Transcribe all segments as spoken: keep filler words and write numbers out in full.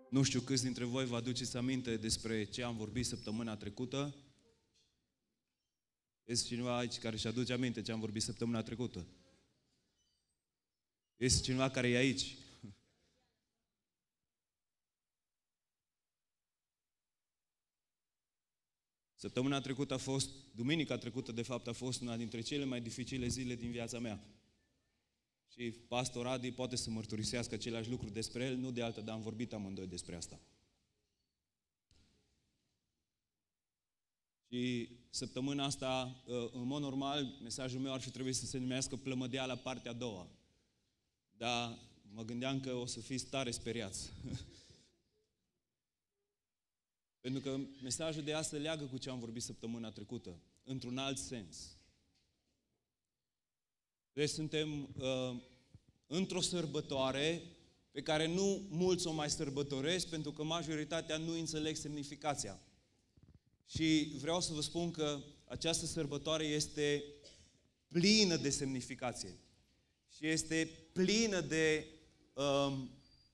Nu știu câți dintre voi vă aduceți aminte despre ce am vorbit săptămâna trecută. Este cineva aici care își aduce aminte ce am vorbit săptămâna trecută? Este cineva care e aici? Săptămâna trecută a fost, duminica trecută de fapt a fost una dintre cele mai dificile zile din viața mea. Și pastor Adi poate să mărturisească același lucru despre el, nu de altă, dar am vorbit amândoi despre asta. Și săptămâna asta, în mod normal, mesajul meu ar fi trebuit să se numească Plămădeala partea a doua. Dar mă gândeam că o să fiți tare speriați. Pentru că mesajul de astăzi leagă cu ce am vorbit săptămâna trecută, într-un alt sens. Deci suntem uh, într-o sărbătoare pe care nu mulți o mai sărbătoresc, pentru că majoritatea nu înțeleg semnificația. Și vreau să vă spun că această sărbătoare este plină de semnificație. Și este plină de um,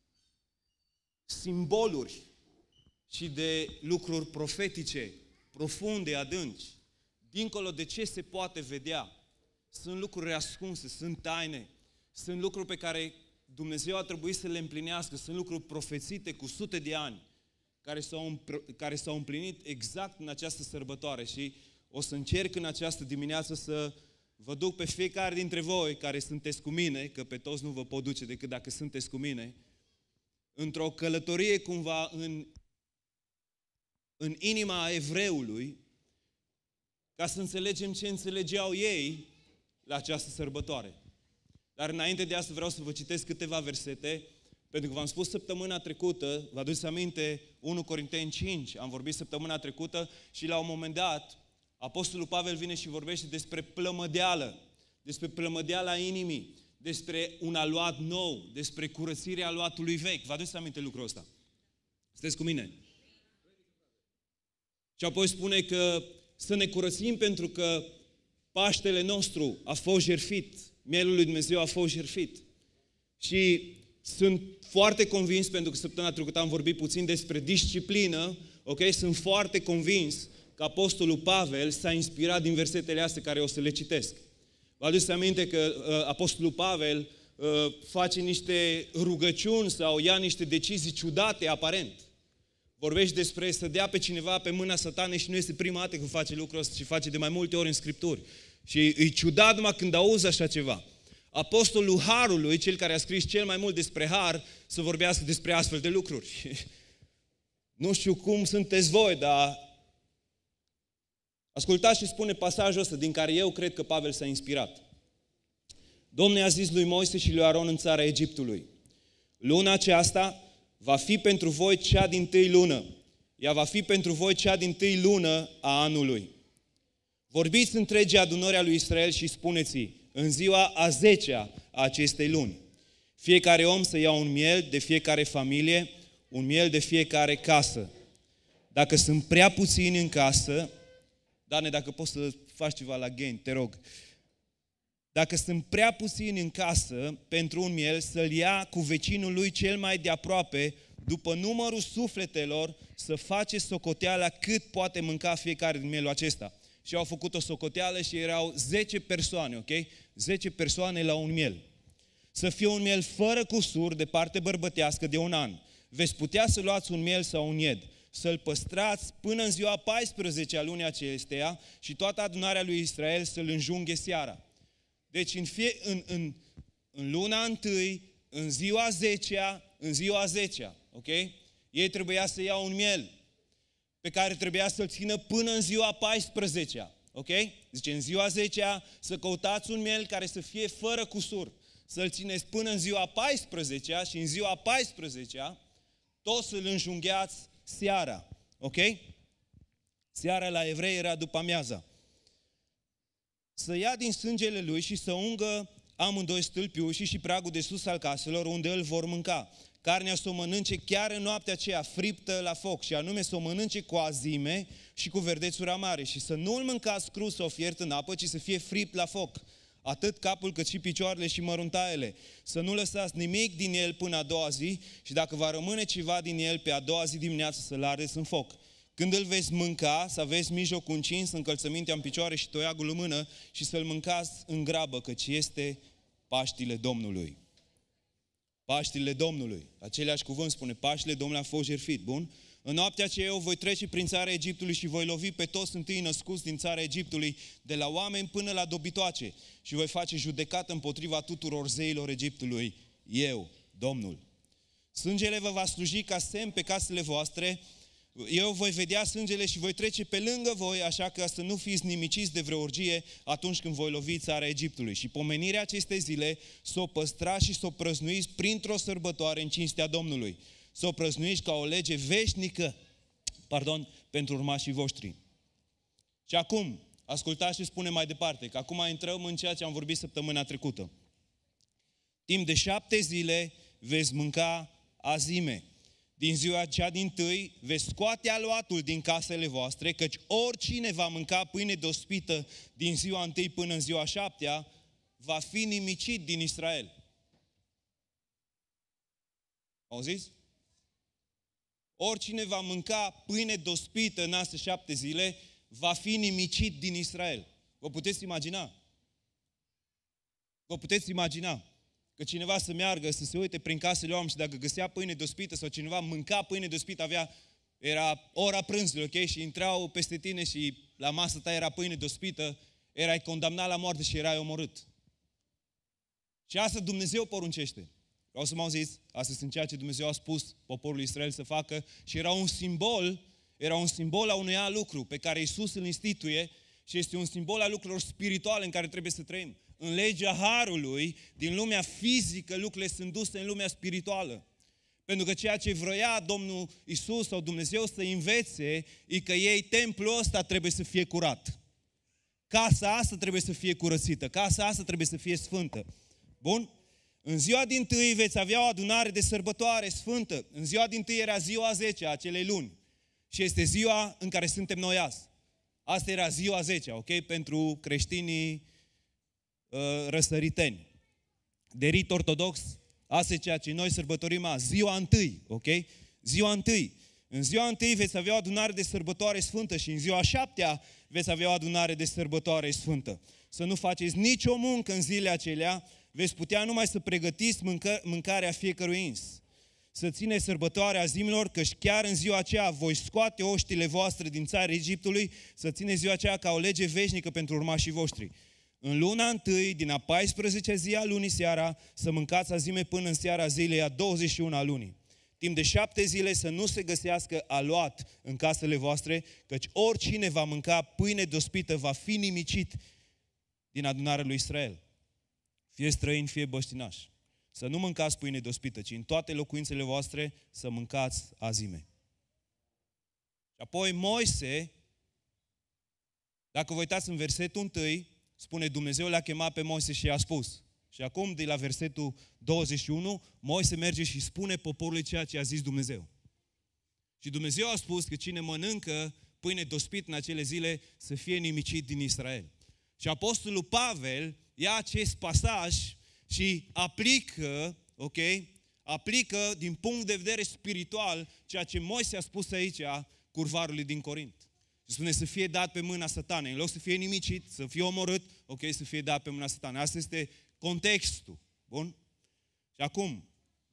simboluri și de lucruri profetice, profunde, adânci. Dincolo de ce se poate vedea, sunt lucruri ascunse, sunt taine, sunt lucruri pe care Dumnezeu a trebuit să le împlinească, sunt lucruri profețite cu sute de ani, care s-au, care s-au împlinit exact în această sărbătoare. Și o să încerc în această dimineață să vă duc pe fiecare dintre voi care sunteți cu mine, că pe toți nu vă pot duce decât dacă sunteți cu mine, într-o călătorie cumva în, în inima evreului, ca să înțelegem ce înțelegeau ei la această sărbătoare. Dar înainte de asta vreau să vă citesc câteva versete, pentru că v-am spus săptămâna trecută, vă aduceți aminte, unu Corinteni cinci, am vorbit săptămâna trecută și la un moment dat, Apostolul Pavel vine și vorbește despre plămădeală, despre plămădeala inimii, despre un aluat nou, despre curățirea aluatului vechi. Vă aduceți aminte lucrul ăsta? Sunteți cu mine? Și apoi spune că să ne curățim pentru că Paștele nostru a fost jertfit, mielul lui Dumnezeu a fost jertfit. Și sunt foarte convins, pentru că săptămâna trecută am vorbit puțin despre disciplină, ok? Sunt foarte convins că Apostolul Pavel s-a inspirat din versetele astea care o să le citesc. Vă aduceți aminte că uh, Apostolul Pavel uh, face niște rugăciuni sau ia niște decizii ciudate, aparent. Vorbește despre să dea pe cineva pe mâna satanei și nu este prima dată când face lucrul ăsta, ci face de mai multe ori în Scripturi. Și e ciudat numai când auzi așa ceva. Apostolul Harului, cel care a scris cel mai mult despre Har, să vorbească despre astfel de lucruri. Nu știu cum sunteți voi, dar ascultați ce spune pasajul ăsta, din care eu cred că Pavel s-a inspirat. Domnul a zis lui Moise și lui Aron în țara Egiptului: luna aceasta va fi pentru voi cea dintâi lună. Ea va fi pentru voi cea dintâi lună a anului. Vorbiți întregii adunări a lui Israel și spuneți-i: în ziua a zecea a acestei luni, fiecare om să ia un miel de fiecare familie, un miel de fiecare casă. Dacă sunt prea puțini în casă, Dane, dacă poți să faci ceva la gain, te rog. Dacă sunt prea puțini în casă pentru un miel, să-l ia cu vecinul lui cel mai de aproape, după numărul sufletelor, să face socoteala cât poate mânca fiecare din mielul acesta. Și au făcut o socoteală și erau zece persoane, ok? zece persoane la un miel. Să fie un miel fără cusur de parte bărbătească de un an. Veți putea să luați un miel sau un ied, să-l păstrați până în ziua paisprezecea a lunii acesteia și toată adunarea lui Israel să-l înjunghe seara. Deci în, fie, în, în, în luna întâi, în ziua zecea, în ziua zecea, ok? Ei trebuia să ia un miel pe care trebuia să-l țină până în ziua paisprezecea, ok? Zice, în ziua zecea să căutați un miel care să fie fără cusur, să-l țineți până în ziua paisprezecea și în ziua paisprezecea tot să-l înjungheați seara, ok? Seara la evrei era după amiaza. Să ia din sângele lui și să ungă amândoi stâlpii ușii și pragul de sus al caselor unde îl vor mânca. Carnea să o mănânce chiar în noaptea aceea, friptă la foc, și anume să o mănânce cu azime și cu verdețuri amare. Și să nu îl mâncați cru sau fiert în apă, ci să fie fript la foc. atât capul cât și picioarele și măruntaiele. Să nu lăsați nimic din el până a doua zi și dacă va rămâne ceva din el pe a doua zi dimineață să-l ardeți în foc. Când îl veți mânca, să aveți mijlocul încins, încălțămintea în picioare și toiagul în mână și să-l mâncați în grabă, căci este Paștile Domnului. Paștile Domnului. Același cuvânt spune, Paștile Domnului a fost jertfit. Bun? În noaptea aceea eu voi trece prin țara Egiptului și voi lovi pe toți întâi născuți din țara Egiptului, de la oameni până la dobitoace, și voi face judecată împotriva tuturor zeilor Egiptului. Eu, Domnul. Sângele vă va sluji ca semn pe casele voastre. Eu voi vedea sângele și voi trece pe lângă voi, așa că să nu fiți nimiciți de vreo orgie atunci când voi lovi țara Egiptului. Și pomenirea acestei zile să o păstrați și să o prăznuiți printr-o sărbătoare în cinstea Domnului. Să o prăznuiți ca o lege veșnică, pardon, pentru urmașii voștri. Și acum, ascultați și spune mai departe, că acum intrăm în ceea ce am vorbit săptămâna trecută. Timp de șapte zile veți mânca azime. Din ziua cea dintâi veți scoate aluatul din casele voastre, căci oricine va mânca pâine dospită din ziua întâi până în ziua șaptea, va fi nimicit din Israel. Auziți? Oricine va mânca pâine dospită în astea șapte zile, va fi nimicit din Israel. Vă puteți imagina? Vă puteți imagina că cineva să meargă, să se uite prin casele oameni și dacă găsea pâine dospită sau cineva mânca pâine dospită, avea, era ora prânzului, ok? Și intrau peste tine și la masă ta era pâine dospită, erai condamnat la moarte și erai omorât. Și asta Dumnezeu poruncește. Vreau să mă auziți, asta sunt ceea ce Dumnezeu a spus poporului Israel să facă și era un simbol, era un simbol a unui alt lucru pe care Iisus îl instituie și este un simbol al lucrurilor spirituale în care trebuie să trăim. În legea harului, din lumea fizică, lucrurile sunt duse în lumea spirituală. Pentru că ceea ce vroia Domnul Iisus sau Dumnezeu să învețe e că ei, templul ăsta trebuie să fie curat. Casa asta trebuie să fie curățită. Casa asta trebuie să fie sfântă. Bun? În ziua dintâi veți avea o adunare de sărbătoare sfântă. În ziua dintâi era ziua zecea a acelei luni. Și este ziua în care suntem noi azi. Asta era ziua zecea, ok? Pentru creștinii uh, răsăriteni. De rit ortodox, asta e ceea ce noi sărbătorim azi. Ziua întâi, ok? Ziua întâi. În ziua întâi veți avea o adunare de sărbătoare sfântă și în ziua șaptea veți avea o adunare de sărbătoare sfântă. Să nu faceți nicio muncă în zilele acelea, veți putea numai să pregătiți mâncă, mâncarea fiecărui ins. Să țineți sărbătoarea zilelor, căci chiar în ziua aceea voi scoate oștile voastre din țara Egiptului, să țineți ziua aceea ca o lege veșnică pentru urmașii voștri. În luna întâi, din a paisprezecea zi a lunii seara, să mâncați azime până în seara zilei a douăzeci și una a lunii. Timp de șapte zile să nu se găsească aluat în casele voastre, căci oricine va mânca pâine dospită va fi nimicit din adunarea lui Israel. Fie străini, fie băștinași. Să nu mâncați pâine dospită, ci în toate locuințele voastre să mâncați azime. Și apoi Moise, dacă vă uitați în versetul întâi, spune Dumnezeu l-a chemat pe Moise și i-a spus. Și acum, de la versetul douăzeci și unu, Moise merge și spune poporului ceea ce a zis Dumnezeu. Și Dumnezeu a spus că cine mănâncă pâine dospit în acele zile să fie nimicit din Israel. Și apostolul Pavel ia acest pasaj și aplică, ok, aplică din punct de vedere spiritual ceea ce Moise a spus aici curvarului din Corint. Și spune să fie dat pe mâna satanei. În loc să fie nimicit, să fie omorât, ok, să fie dat pe mâna satanei. Asta este contextul. Bun? Și acum,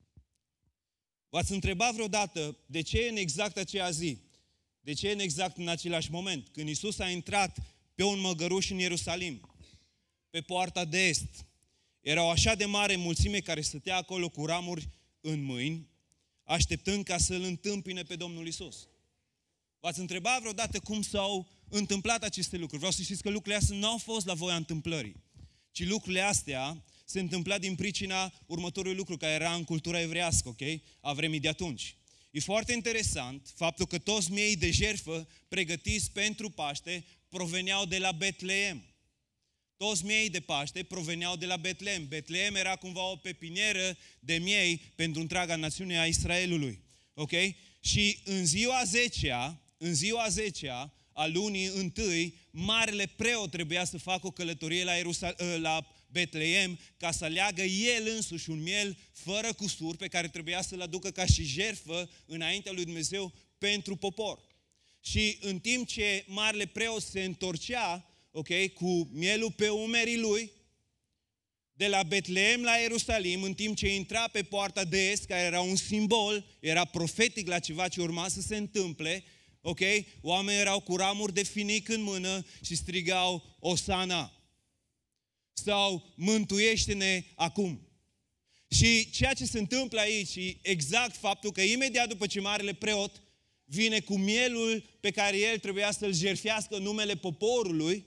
v-ați întrebat vreodată de ce în exact aceea zi? De ce în exact în același moment? Când Iisus a intrat pe un măgăruș în Ierusalim, pe poarta de est, era o așa de mare mulțime care stătea acolo cu ramuri în mâini, așteptând ca să-L întâmpine pe Domnul Iisus. V-ați întrebat vreodată cum s-au întâmplat aceste lucruri? Vreau să știți că lucrurile astea nu au fost la voia întâmplării, ci lucrurile astea se întâmpla din pricina următorului lucru care era în cultura evreiască, ok? A vremii de atunci. E foarte interesant faptul că toți miei de jertfă pregătiți pentru Paște proveneau de la Betleem. Toți miei de Paște proveneau de la Betleem. Betleem era cumva o pepinieră de miei pentru întreaga națiune a Israelului. Ok? Și în ziua zecea, în ziua zecea a lunii întâi, marele preot trebuia să facă o călătorie la, Ierusal- la Betleem ca să leagă el însuși un miel fără cusur pe care trebuia să-l aducă ca și jertfă înaintea lui Dumnezeu pentru popor. Și în timp ce marele preot se întorcea, ok, cu mielul pe umerii lui, de la Betleem la Ierusalim, în timp ce intra pe poarta de est, care era un simbol, era profetic la ceva ce urma să se întâmple, ok? Oamenii erau cu ramuri de finic în mână și strigau Osana. Sau mântuiește-ne acum. Și ceea ce se întâmplă aici e exact faptul că imediat după ce marele preot vine cu mielul pe care el trebuia să-l jertfească în numele poporului,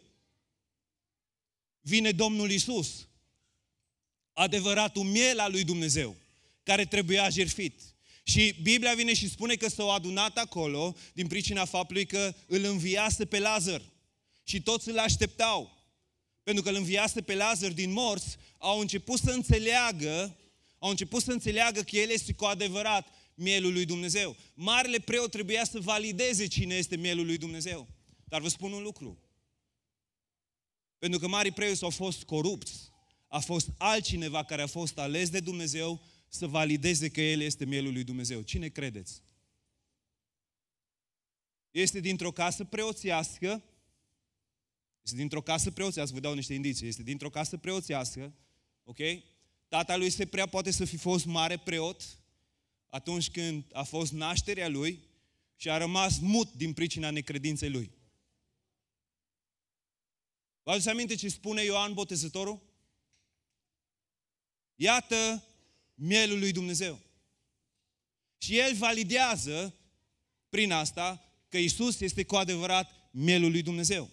vine Domnul Iisus, adevăratul miel al lui Dumnezeu, care trebuia jertfit. Și Biblia vine și spune că s-au adunat acolo din pricina faptului că îl înviase pe Lazar. Și toți îl așteptau. Pentru că îl înviase pe Lazar din morți, au început să înțeleagă, au început să înțeleagă că el este cu adevărat mielul lui Dumnezeu. Marele preot trebuia să valideze cine este mielul lui Dumnezeu. Dar vă spun un lucru. Pentru că marii preoți au fost corupți, a fost altcineva care a fost ales de Dumnezeu să valideze că el este mielul lui Dumnezeu. Cine credeți? Este dintr-o casă preoțească, este dintr-o casă preoțească, vă dau niște indiții, este dintr-o casă preoțească, ok? Tata lui se prea poate să fi fost mare preot atunci când a fost nașterea lui și a rămas mut din pricina necredinței lui. Vă aduceți aminte ce spune Ioan Botezătorul? Iată mielul lui Dumnezeu. Și el validează prin asta că Iisus este cu adevărat mielul lui Dumnezeu.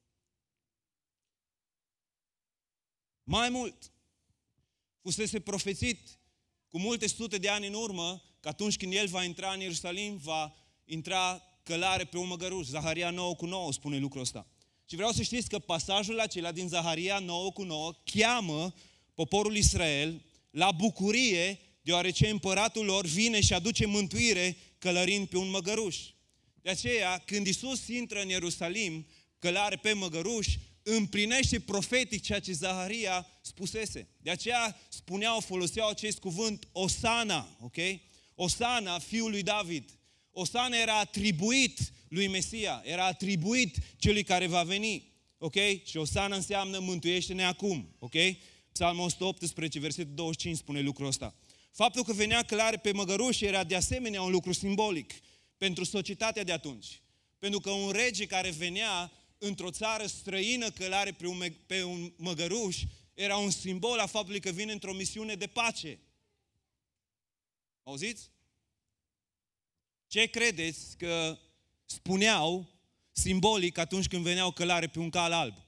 Mai mult, fusese profețit cu multe sute de ani în urmă că atunci când el va intra în Ierusalim, va intra călare pe un măgăruș. Zaharia nouă cu nouă spune lucrul ăsta. Și vreau să știți că pasajul acela din Zaharia nouă cu nouă cheamă poporul Israel la bucurie, deoarece împăratul lor vine și aduce mântuire călărind pe un măgăruș. De aceea, când Iisus intră în Ierusalim, călare pe măgăruș, împlinește profetic ceea ce Zaharia spusese. De aceea spuneau, foloseau acest cuvânt Osana, ok? Osana, fiul lui David. Osana era atribuit lui Mesia, era atribuit celui care va veni, ok? Și Osana înseamnă mântuiește-ne acum, ok? Psalmul o sută optsprezece, versetul douăzeci și cinci spune lucrul ăsta. Faptul că venea călare pe măgăruș era de asemenea un lucru simbolic pentru societatea de atunci. Pentru că un rege care venea într-o țară străină călare pe un, pe un măgăruș era un simbol a faptului că vine într-o misiune de pace. Auziți? Ce credeți că spuneau simbolic atunci când veneau călare pe un cal alb?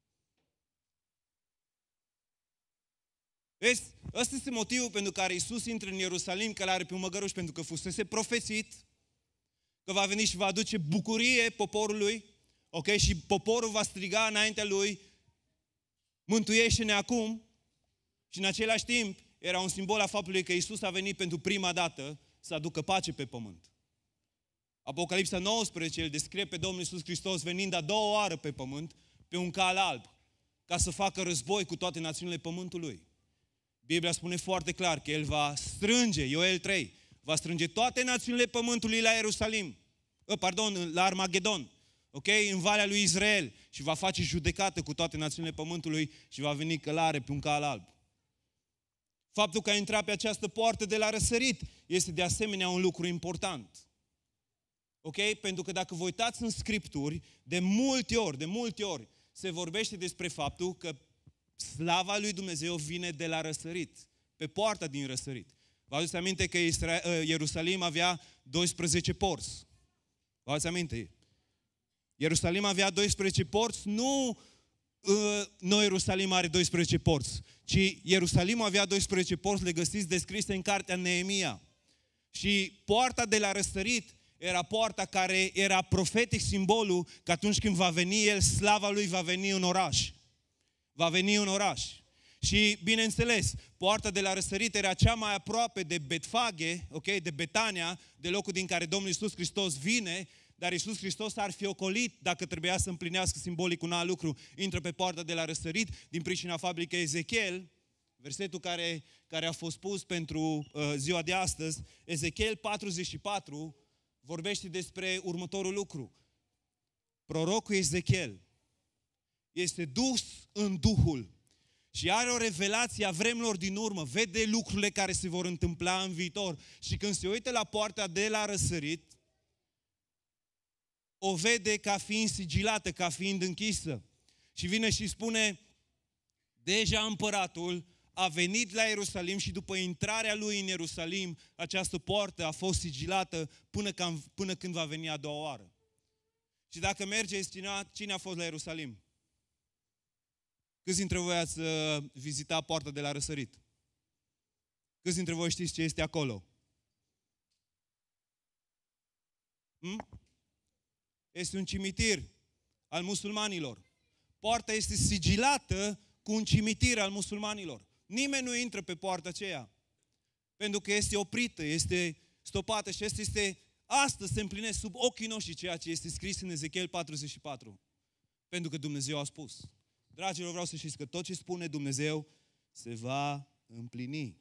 Vezi? Ăsta este motivul pentru care Iisus intră în Ierusalim călare pe un măgăruș, pentru că fusese profețit că va veni și va aduce bucurie poporului, ok? Și poporul va striga înaintea lui, mântuiește-ne acum. Și în același timp era un simbol a faptului că Iisus a venit pentru prima dată să aducă pace pe pământ. Apocalipsa nouăsprezece îl descrie pe Domnul Iisus Hristos venind a doua oară pe pământ, pe un cal alb, ca să facă război cu toate națiunile pământului. Biblia spune foarte clar că El va strânge, Ioel trei, va strânge toate națiunile pământului la Ierusalim, pardon, la Armagedon, ok? În Valea lui Israel, și va face judecată cu toate națiunile pământului și va veni călare pe un cal alb. Faptul că a intrat pe această poartă de la răsărit este de asemenea un lucru important. Ok? Pentru că dacă vă uitați în Scripturi, de multe ori, de multe ori, se vorbește despre faptul că slava lui Dumnezeu vine de la răsărit, pe poarta din răsărit. Vă aduceți aminte că Israel, Ierusalim avea doisprezece porți. Vă aduceți aminte? Ierusalim avea doisprezece porți, nu uh, noi Ierusalim are doisprezece porți, ci Ierusalim avea doisprezece porți, le găsiți descrise în cartea Neemia. Și poarta de la răsărit era poarta care era profetic simbolul că atunci când va veni El, slava Lui va veni în oraș. Va veni în oraș. Și, bineînțeles, poarta de la răsărit era cea mai aproape de Betfage, ok, de Betania, de locul din care Domnul Iisus Hristos vine, dar Iisus Hristos ar fi ocolit dacă trebuia să împlinească simbolic un alt lucru. Intră pe poarta de la răsărit din pricina faptului că Ezechiel, versetul care, care a fost pus pentru uh, ziua de astăzi, Ezechiel patruzeci și patru, vorbește despre următorul lucru. Prorocul Ezechiel este dus în Duhul și are o revelație a vremurilor din urmă, vede lucrurile care se vor întâmpla în viitor. Și când se uită la poarta de la răsărit, o vede ca fiind sigilată, ca fiind închisă. Și vine și spune, deja împăratul a venit la Ierusalim și după intrarea lui în Ierusalim, această poartă a fost sigilată până, cam, până când va veni a doua oară. Și dacă mergeți, cine a, cine a fost la Ierusalim? Câți dintre voi ați uh, vizitat poarta de la răsărit? Câți dintre voi știți ce este acolo? Hmm? Este un cimitir al musulmanilor. Poarta este sigilată cu un cimitir al musulmanilor. Nimeni nu intră pe poarta aceea, pentru că este oprită, este stopată și este, este astăzi se împlinesc sub ochii noștri ceea ce este scris în Ezechiel patruzeci și patru. Pentru că Dumnezeu a spus. Dragilor, vreau să știți că tot ce spune Dumnezeu se va împlini.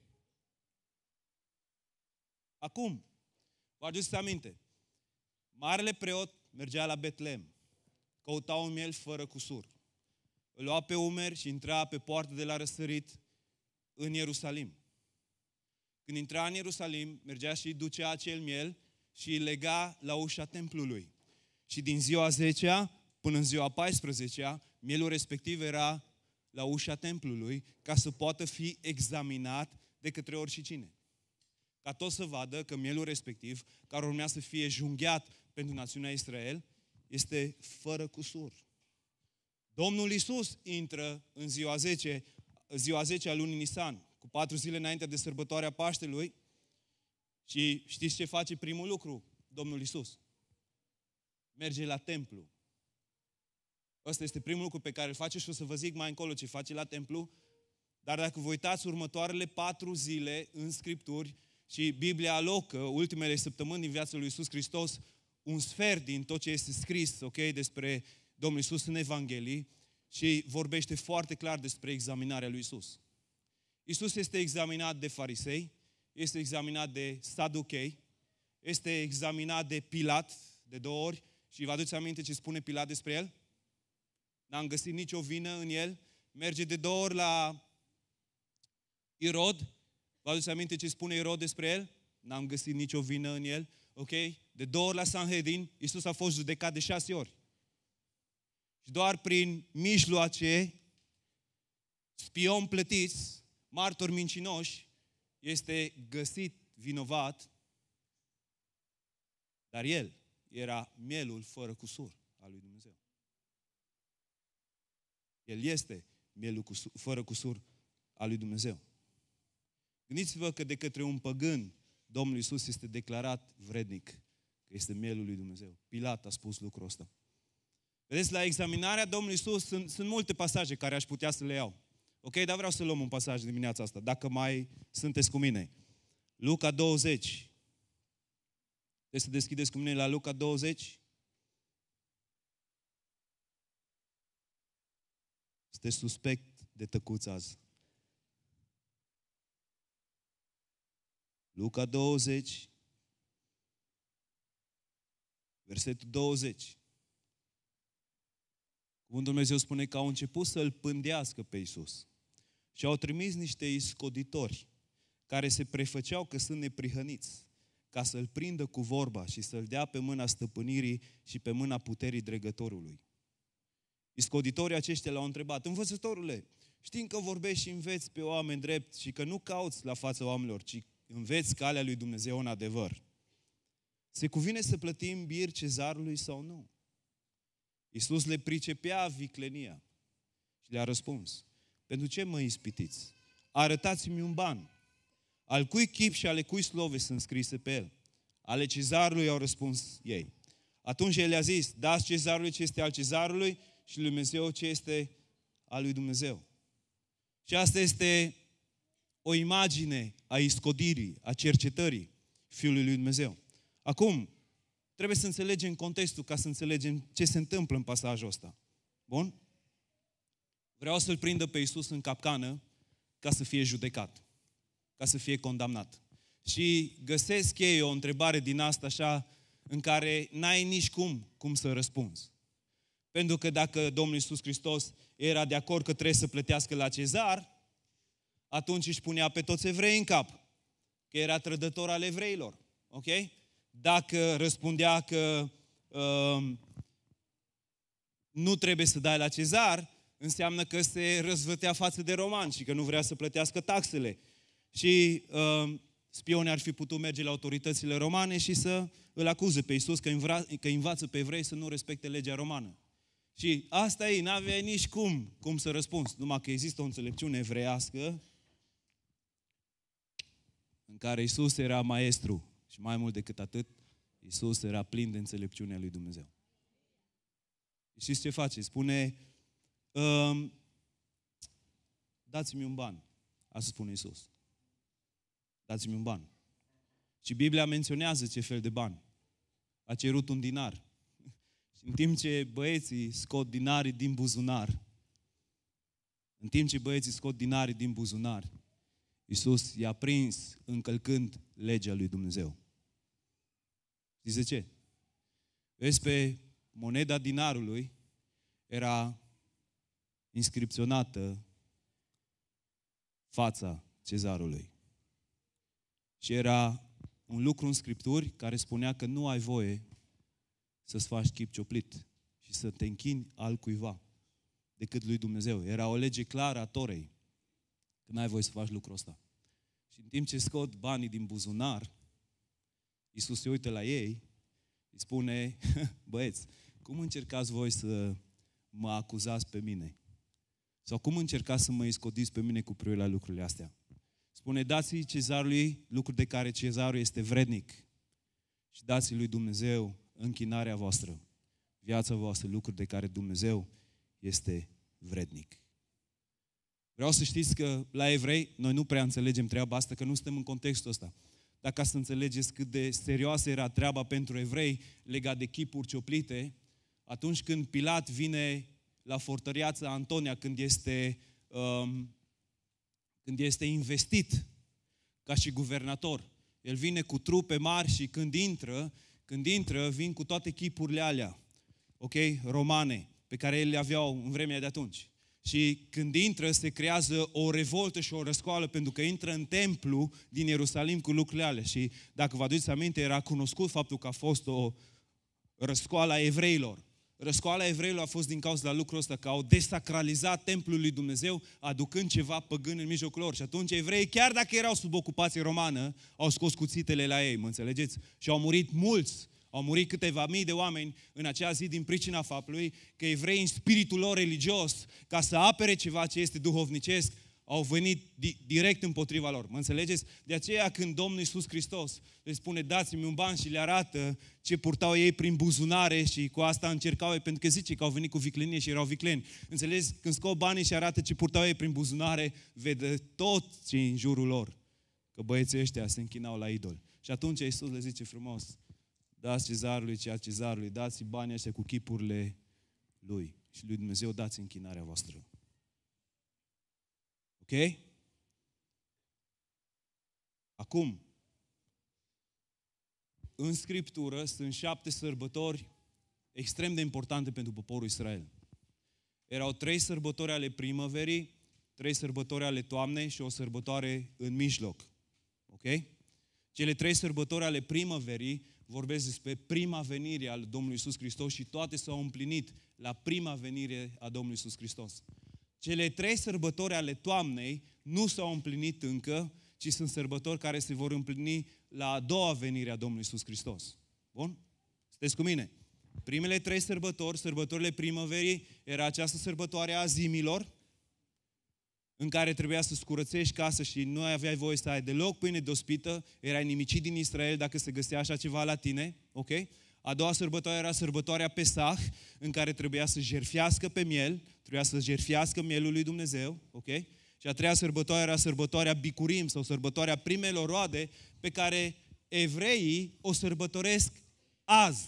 Acum, vă aduceți aminte, marele preot mergea la Betlehem, căuta un miel fără cusur. Îl lua pe umeri și intra pe poartă de la răsărit în Ierusalim. Când intra în Ierusalim, mergea și ducea acel miel și îl lega la ușa templului. Și din ziua zecea până în ziua paisprezecea, mielul respectiv era la ușa templului ca să poată fi examinat de către oricine. Ca tot să vadă că mielul respectiv, care urmea să fie junghiat pentru națiunea Israel, este fără cusur. Domnul Iisus intră în ziua zece, ziua zece a lunii Nisan, cu patru zile înainte de sărbătoarea Paștelui, și știți ce face primul lucru Domnul Iisus? Merge la templu. Ăsta este primul lucru pe care îl face și o să vă zic mai încolo ce face la templu. Dar dacă vă uitați următoarele patru zile în Scripturi și Biblia alocă ultimele săptămâni din viața lui Iisus Hristos un sfert din tot ce este scris, ok, despre Domnul Iisus în Evanghelii și vorbește foarte clar despre examinarea lui Iisus. Iisus este examinat de farisei, este examinat de saduchei, este examinat de Pilat de două ori și vă aduceți aminte ce spune Pilat despre el? N-am găsit nicio vină în el. Merge de două ori la Irod. Vă aduceți aminte ce spune Irod despre el? N-am găsit nicio vină în el. Ok? De două ori la Sanhedrin, Iisus a fost judecat de șase ori. Și doar prin mijloace, spioni plătiți, martori mincinoși, este găsit vinovat, dar el era mielul fără cusur al lui Dumnezeu. El este mielul cusur, fără cusur al lui Dumnezeu. Gândiți-vă că de către un păgân Domnul Iisus este declarat vrednic, că este mielul lui Dumnezeu. Pilat a spus lucrul ăsta. Vedeți, la examinarea Domnului Iisus sunt, sunt multe pasaje care aș putea să le iau. Ok, dar vreau să luăm un pasaj dimineața asta, dacă mai sunteți cu mine. Luca douăzeci. Trebuie să deschideți cu mine la Luca douăzeci. Sunteți suspect de tăcuți azi. Luca douăzeci, versetul douăzeci. Cuvântul Dumnezeu spune că au început să-L pândească pe Iisus și au trimis niște iscoditori care se prefăceau că sunt neprihăniți ca să-L prindă cu vorba și să-L dea pe mâna stăpânirii și pe mâna puterii dregătorului. Iscoditorii aceștia l-au întrebat: învățătorule, știm că vorbești și înveți pe oameni drept și că nu cauți la fața oamenilor, ci înveți calea lui Dumnezeu în adevăr. Se cuvine să plătim bir cezarului sau nu? Iisus le pricepea viclenia și le-a răspuns: pentru ce mă ispitiți? Arătați-mi un ban. Al cui chip și ale cui slove sunt scrise pe el? Ale cezarului, au răspuns ei. Atunci el le-a zis: dați cezarului ce este al cezarului și lui Dumnezeu ce este al lui Dumnezeu. Și asta este o imagine a iscodirii, a cercetării Fiului lui Dumnezeu. Acum, trebuie să înțelegem contextul ca să înțelegem ce se întâmplă în pasajul ăsta. Bun? Vreau să-L prindă pe Iisus în capcană ca să fie judecat, ca să fie condamnat. Și găsesc ei o întrebare din asta așa în care n-ai nici cum, cum să răspunzi. Pentru că dacă Domnul Iisus Hristos era de acord că trebuie să plătească la Cezar, atunci își punea pe toți evreii în cap că era trădător al evreilor. Ok? Dacă răspundea că uh, nu trebuie să dai la Cezar, înseamnă că se răzvătea față de romani și că nu vrea să plătească taxele. Și uh, spionii ar fi putut merge la autoritățile romane și să îl acuze pe Iisus că, învra- că învață pe evrei să nu respecte legea romană. Și asta e, n-avea nici cum, cum să răspunzi, numai că există o înțelepciune evreiască în care Iisus era maestru și mai mult decât atât, Iisus era plin de înțelepciunea lui Dumnezeu. Și știți ce face? Spune, um, dați-mi un ban. Asta spune Iisus. Dați-mi un ban. Și Biblia menționează ce fel de ban. A cerut un dinar. Și în timp ce băieții scot dinarii din buzunar, în timp ce băieții scot dinarii din buzunar, Iisus i-a prins încălcând legea lui Dumnezeu. Știți de ce? Vezi, pe moneda dinarului era inscripționată fața cezarului. Și era un lucru în Scripturi care spunea că nu ai voie să-ți faci chip cioplit și să te închini altcuiva decât lui Dumnezeu. Era o lege clară a Torei că n-ai voie să faci lucrul ăsta. Și în timp ce scot banii din buzunar, Iisus se uită la ei, îi spune, băieți, cum încercați voi să mă acuzați pe mine? Sau cum încercați să mă iscodiți pe mine cu privire la lucrurile astea? Spune, dați-i cezarului lucruri de care cezarul este vrednic și dați-i lui Dumnezeu închinarea voastră, viața voastră, lucruri de care Dumnezeu este vrednic. Vreau să știți că la evrei, noi nu prea înțelegem treaba asta, că nu suntem în contextul ăsta. Dar ca să înțelegeți cât de serioasă era treaba pentru evrei legat de chipuri cioplite, atunci când Pilat vine la fortăreața Antonia, când este, um, când este investit ca și guvernator, el vine cu trupe mari și când intră, când intră, vin cu toate chipurile alea, ok, romane, pe care ele le aveau în vremea de atunci. Și când intră, se creează o revoltă și o răscoală, pentru că intră în templu din Ierusalim cu lucrurile alea. Și dacă vă aduceți aminte, era cunoscut faptul că a fost o răscoală a evreilor. Răscoala evreilor a fost din cauza la lucrul ăsta, că au desacralizat templul lui Dumnezeu, aducând ceva păgân în mijlocul lor. Și atunci evreii, chiar dacă erau sub ocupație romană, au scos cuțitele la ei, mă înțelegeți? Și au murit mulți. Au murit câteva mii de oameni în acea zi din pricina faptului că evreii în spiritul lor religios, ca să apere ceva ce este duhovnicesc, au venit di- direct împotriva lor. Mă înțelegeți? De aceea când Domnul Iisus Hristos le spune dați-mi un ban și le arată ce purtau ei prin buzunare și cu asta încercau ei, pentru că zice că au venit cu viclenie și erau vicleni. Înțelegeți? Când scot banii și arată ce purtau ei prin buzunare, vede tot ce în jurul lor. Că băieții ăștia se închinau la idol. Și atunci Iisus le zice frumos, dați cezarului ceea cezarului, dați banii ăștia cu chipurile lui. Și lui Dumnezeu dați închinarea voastră. Ok? Acum, în Scriptură sunt șapte sărbători extrem de importante pentru poporul Israel. Erau trei sărbători ale primăverii, trei sărbători ale toamnei și o sărbătoare în mijloc. Ok? Cele trei sărbători ale primăverii vorbesc despre prima venire al Domnului Iisus Hristos și toate s-au împlinit la prima venire a Domnului Iisus Hristos. Cele trei sărbători ale toamnei nu s-au împlinit încă, ci sunt sărbători care se vor împlini la a doua venire a Domnului Iisus Hristos. Bun? Sunteți cu mine? Primele trei sărbători, sărbătorile primăverii, era această sărbătoare a zimilor, în care trebuia să-ți curățești casa și nu aveai voie să ai deloc pâine de ospită, erai nimicit din Israel dacă se găsea așa ceva la tine, ok? A doua sărbătoare era sărbătoarea Pesach, în care trebuia să jertfească pe miel, trebuia să jertfească mielul lui Dumnezeu, ok? Și a treia sărbătoare era sărbătoarea Bicurim sau sărbătoarea primelor roade, pe care evreii o sărbătoresc azi.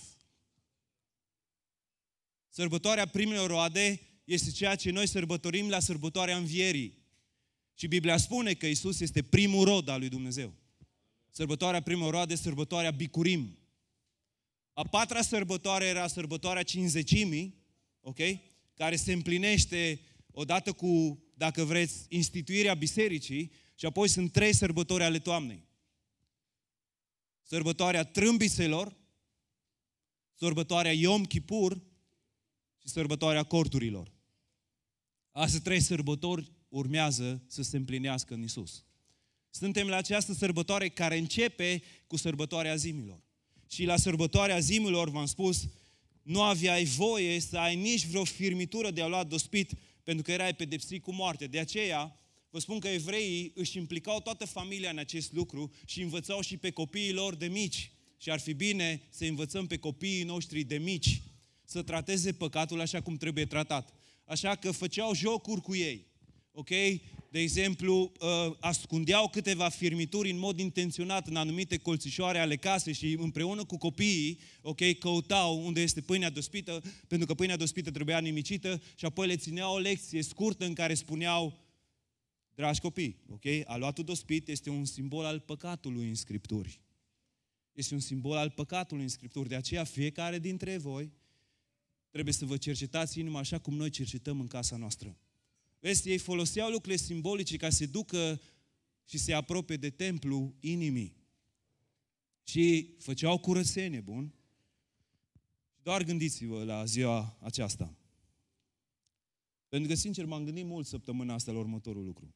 Sărbătoarea primelor roade este ceea ce noi sărbătorim la sărbătoarea învierii. Și Biblia spune că Iisus este primul rod al lui Dumnezeu. Sărbătoarea primelor roade, sărbătoarea Bicurim. A patra sărbătoare era sărbătoarea Cincizecimii, ok? Care se împlinește odată cu, dacă vreți, instituirea bisericii, și apoi sunt trei sărbători ale toamnei. Sărbătoarea Trâmbițelor, sărbătoarea Yom Kippur și sărbătoarea Corturilor. Astea trei sărbători urmează să se împlinească în Iisus. Suntem la această sărbătoare care începe cu sărbătoarea zimilor. Și la sărbătoarea zimilor, v-am spus, nu aveai voie să ai nici vreo firmitură de a lua dospit, pentru că erai pedepsit cu moarte. De aceea, vă spun că evreii își implicau toată familia în acest lucru și învățau și pe copiii lor de mici. Și ar fi bine să învățăm pe copiii noștri de mici să trateze păcatul așa cum trebuie tratat. Așa că făceau jocuri cu ei. Ok? De exemplu, ascundeau câteva firmituri în mod intenționat în anumite colțișoare ale casei și împreună cu copiii, ok, căutau unde este pâinea dospită, pentru că pâinea dospită trebuia nimicită, și apoi le țineau o lecție scurtă în care spuneau: dragi copii, ok, aluatul dospit este un simbol al păcatului în Scripturi. Este un simbol al păcatului în Scripturi. De aceea fiecare dintre voi trebuie să vă cercetați inima așa cum noi cercetăm în casa noastră. Vezi, ei foloseau lucrurile simbolice ca să se ducă și se apropie de templu inimii. Și făceau curățenie, bun? Doar gândiți-vă la ziua aceasta. Pentru că, sincer, m-am gândit mult săptămâna asta la următorul lucru.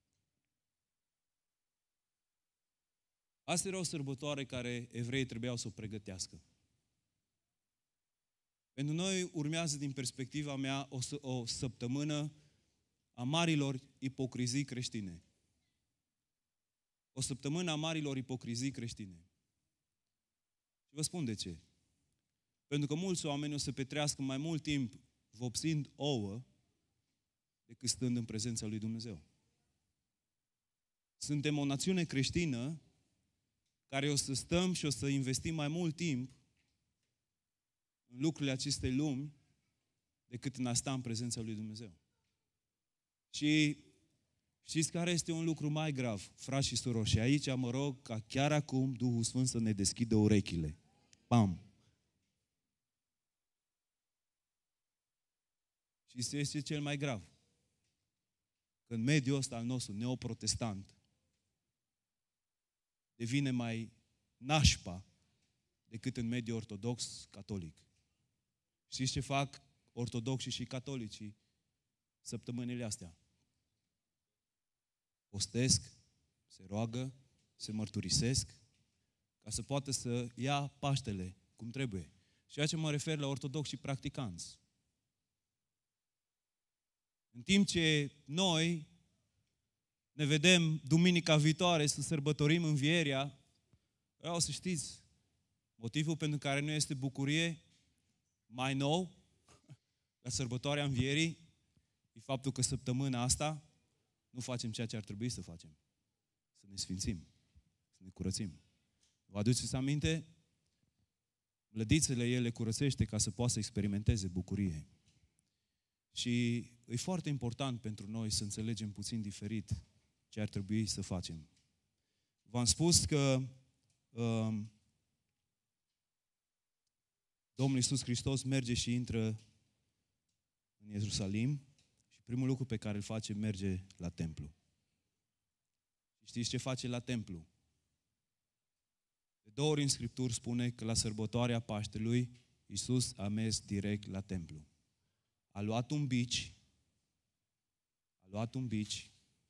Asta era o sărbătoare care evreii trebuiau să o pregătească. Pentru noi urmează, din perspectiva mea, o, o săptămână a marilor ipocrizii creștine. O săptămână a marilor ipocrizii creștine. Și vă spun de ce. Pentru că mulți oameni o să petrească mai mult timp vopsind ouă decât stând în prezența lui Dumnezeu. Suntem o națiune creștină care o să stăm și o să investim mai mult timp în lucrurile acestei lumi decât în a sta în prezența lui Dumnezeu. Și știți care este un lucru mai grav, frați și surori? Și aici mă rog ca chiar acum Duhul Sfânt să ne deschidă urechile. Pam! Și este cel mai grav. Că în mediul ăsta al nostru, neoprotestant, devine mai nașpa decât în mediul ortodox catolic. Știți ce fac ortodoxii și catolicii săptămânile astea? Postesc, se roagă, se mărturisesc, ca să poată să ia Paștele cum trebuie. Și ceea ce mă refer la ortodoxi practicanți. În timp ce noi ne vedem duminica viitoare să sărbătorim învierea, vreau să știți, motivul pentru care nu este bucurie mai nou la sărbătoarea învierii e faptul că săptămâna asta nu facem ceea ce ar trebui să facem. Să ne sfințim, să ne curățim. Vă aduceți aminte? Lădițele ele curățește ca să poată să experimenteze bucurie. Și e foarte important pentru noi să înțelegem puțin diferit ce ar trebui să facem. V-am spus că um, Domnul Iisus Hristos merge și intră în Ierusalim și primul lucru pe care îl face, merge la templu. Și știți ce face la templu? De două ori în Scripturi spune că la sărbătoarea Paștelui Iisus a mers direct la templu. A luat un bici, a luat un bici